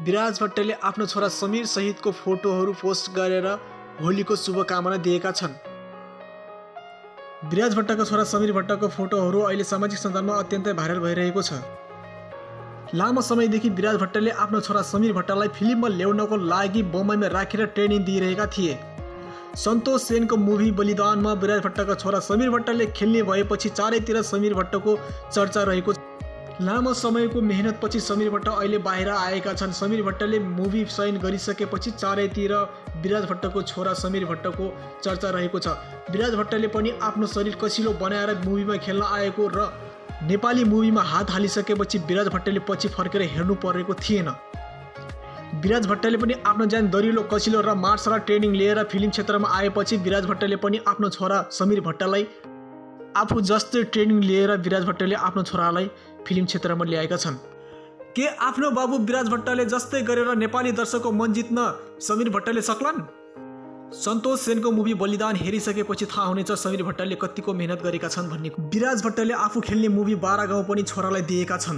विराज भट्टले आफ्नो छोरा समीर सहितको फोटोहरू पोस्ट गरेर होलीको शुभकामना दिएका छन्। विराज भट्टको छोरा समीर भट्टको फोटोहरू अहिले सामाजिक सञ्जालमा अत्यन्तै भाइरल भइरहेको छ। लामो समयदेखि विराज भट्टले आफ्नो छोरा समीर भट्टलाई फिल्ममा ल्याउनको लागि बम्बईमा राखेर ट्रेनिङ दिइरहेका थिए। सन्तोष सेनको मुभी बलिदानमा विराज भट्टका छोरा समीर भट्टले खेल्ने भएपछि चारैतिर समीर भट्टको चर्चा रहेको छ। लामो समयको मेहनतपछि समीर भट्ट अहिले बाहिर आएका छन्। समीर भट्टले मुभी साइन गरिसकेपछि चारैतिर विराज भट्टको छोरा समीर भट्टको चर्चा रहेको छ। विराज भट्टले पनि आफ्नो शरीर कसिलो बनाएर मुभीमा खेल्न आएको र नेपाली मुभीमा हात हालिसकेपछि विराज भट्टले पछि फर्केर हेर्नु परेको थिएन। विराज भट्टले पनि आफ्नो ज्यान दरिलो कसिलो र मार्शल आर्ट ट्रेनिङ लिएर फिल्म क्षेत्रमा आएपछि विराज भट्टले पनि आफ्नो छोरा समीर भट्टलाई आफू जस्तै ट्रेनिङ लिएर विराज भट्टले आफ्नो छोरालाई फिल्म क्षेत्रमा ल्याएका छन्। के आफ्नो बाबु विराज भट्टले जस्तै गरेर नेपाली दर्शकको मन जित्न समीर भट्टले सक्लान्? सन्तोष सेनको मुभी बलिदान हेरिसकेपछि थाहा हुनेछ समीर भट्टले कतिको मेहनत गरेका छन् भन्ने। विराज भट्टले आफू खेल्ने मुभी 12 गाउँ पनि छोरालाई दिएका छन्।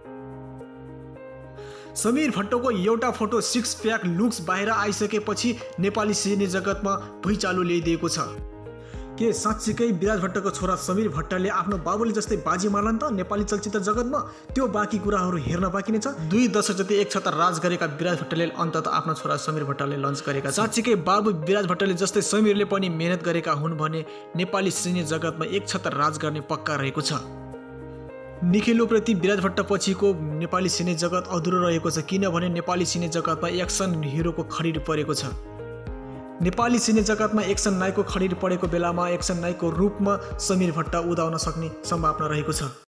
समीर भट्टको एउटा फोटो 6 प्याक लुक्स बाहिर आइसकेपछि नेपाली सिने जगतमा भुइँचालो ल्याइदिएको छ। के साँच्चीकै विराज भट्टको छोरा समीर भट्टले आफ्नो बाबुले जस्तै बाजी मार्लान् त नेपाली चलचित्र जगतमा? त्यो बाँकी कुराहरू हेर्न बाँकी नै छ। 2 दशक जति एक छत्ता राज गरेका विराज भट्टले अन्ततः आफ्नो छोरा समीर भट्टले लन्च गरेका छन्। साँच्चीकै बाबु विराज भट्टले जस्तै समीरले पनि मेहनत गरेका हुन् भने नेपाली सिने जगतमा एक छत्ता राज गर्ने पक्का रहेको छ। निखिलोप्रति विराज भट्ट पछिको नेपाली सिने जगत अधुरो रहेको छ, किनभने नेपाली सिने जगतमा एक्सन हिरोको खरिद परेको छ। नेपाली सिने जगतमा एक्सन नायकको खरिद परेको बेलामा एक्सन नायकको रूपमा समीर भट्ट उदाउन सक्ने सम्भावना रहेको छ।